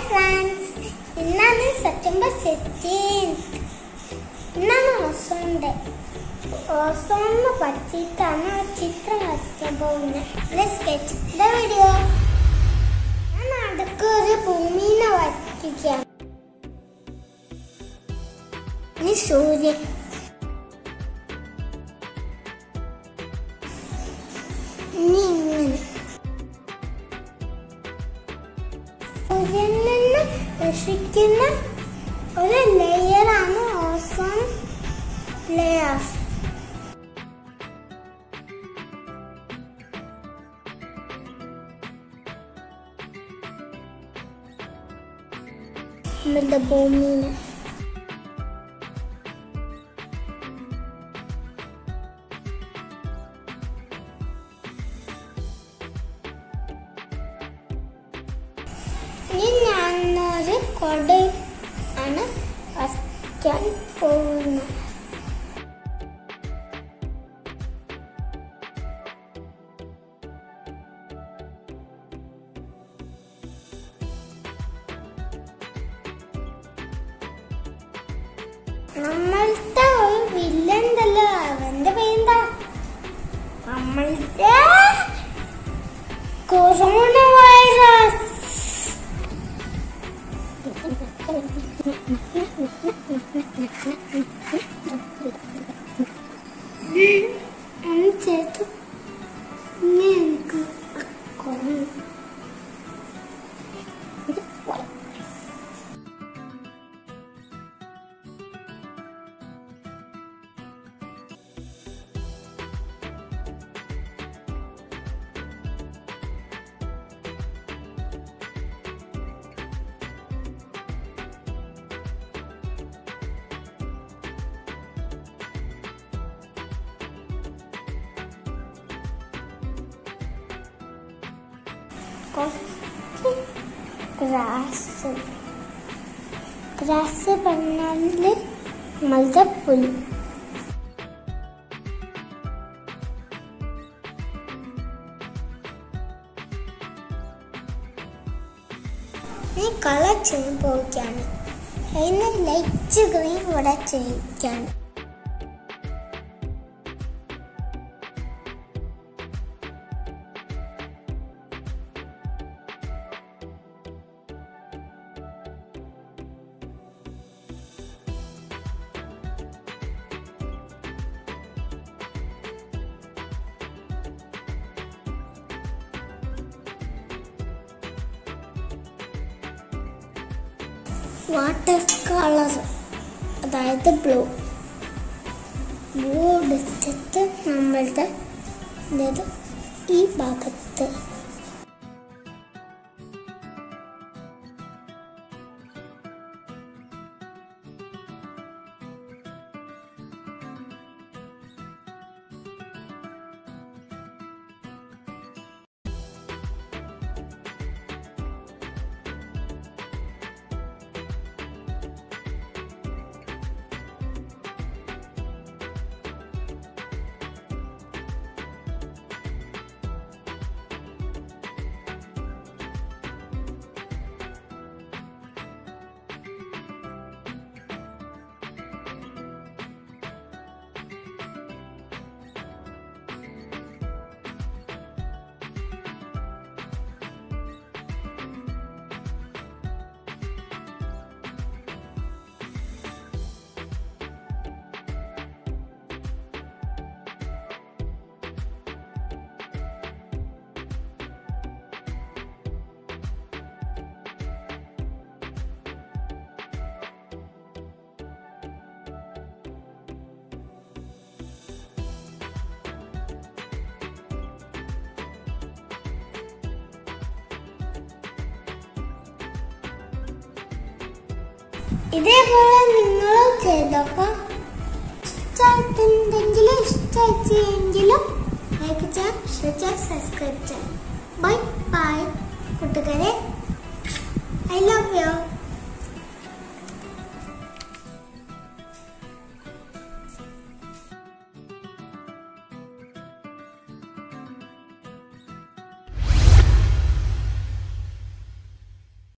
friends, ഇന്നാണ് September 16th. ഇന്നാണ് Ozone Day. Ozone പറ്റിയിട്ടാണ് ചിത്രം വരയ്ക്കാൻ പോകുന്നത്. Let's get the video. ഞാൻ അടുക്കൊരു ഭൂമിനെ വരയ്ക്കുകയാണ്. ഇനി സൂര്യൻ. ഇനി ഇങ്ങനെ. സൂര്യനിൽ നിന്ന് രക്ഷിക്കുന്ന ഒരു ലെയറാണ് ഓസോൺ ലെയർ. നമ്മുടെ ഭൂമിനെ ഇനി ഞാനൊരു കൊട ആണ് വരയ്ക്കാൻ പോകുന്നത്. നമ്മളുടെ ഒരു വില്ലണ്ടല്ലോ, അവന്റെ പേരെന്താ? നമ്മളുടെ കൊറോണ വൈറസ്. ചേർത്തു എനിക്ക് കൊറോണ ഗ്രാസ് പറഞ്ഞാല് മലപ്പുലി. ഈ കളർ ചെയ്യാൻ പോവുകയാണ്. അതിന് ലൈറ്റ് ഗ്രീൻ ഇവിടെ ചെയ്യിക്കാണ്. വാട്ടർ കളർ, അതായത് ബ്ലൂ എടുത്തിട്ട് നമ്മളുടെ ഈ ഭാഗത്ത് ഇതേപോലെ നിങ്ങളും ചെയ്തപ്പോ ഇഷ്ടമായിട്ടെങ്കിലും ലൈക്ക് ചെയ്യാം, ഷെയർ ചെയ്യാം, സബ്സ്ക്രൈബ് ചെയ്യാം. ബൈ ബൈ കൂട്ടുകാരെ.